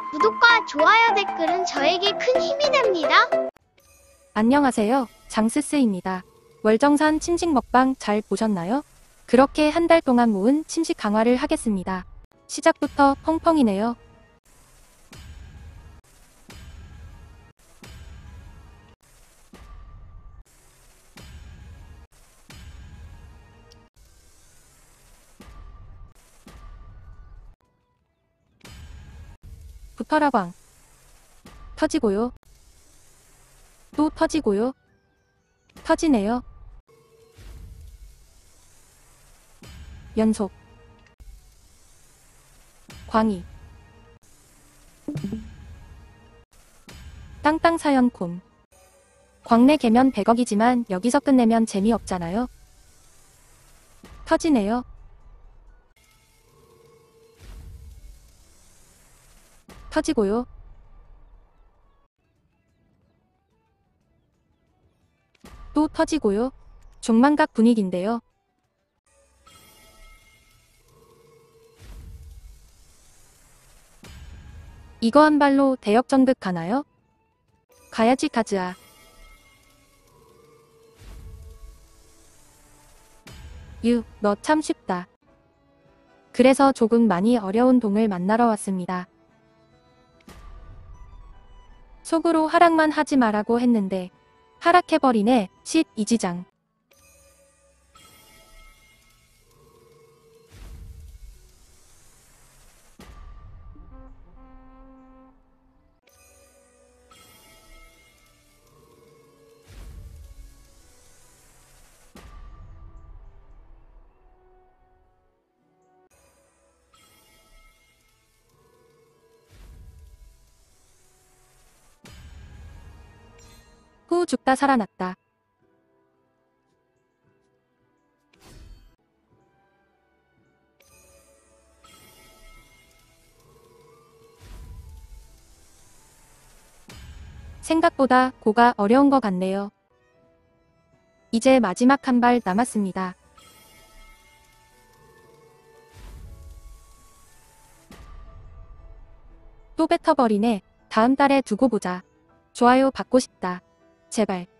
구독과 좋아요 댓글은 저에게 큰 힘이 됩니다. 안녕하세요. 장스스입니다. 월정산 침식 먹방 잘 보셨나요? 그렇게 한 달 동안 모은 침식 강화를 하겠습니다. 시작부터 펑펑이네요. 부터라광 터지고요. 또 터지고요. 터지네요. 연속 광희 땅땅사연콤 광내 개면 100억이지만 여기서 끝내면 재미없잖아요. 터지네요. 터지고요. 또 터지고요. 종만각 분위기인데요. 이거 한 발로 대역전극 가나요? 가야지 가즈아. 너 참 쉽다. 그래서 조금 많이 어려운 동을 만나러 왔습니다. 속으로 하락만 하지 마라고 했는데 하락해버리네. 이지장. 후 죽다 살아났다. 생각보다 고가 어려운 것 같네요. 이제 마지막 한 발 남았습니다. 또 뱉어버리네. 다음 달에 두고 보자. 좋아요 받고 싶다. 제발.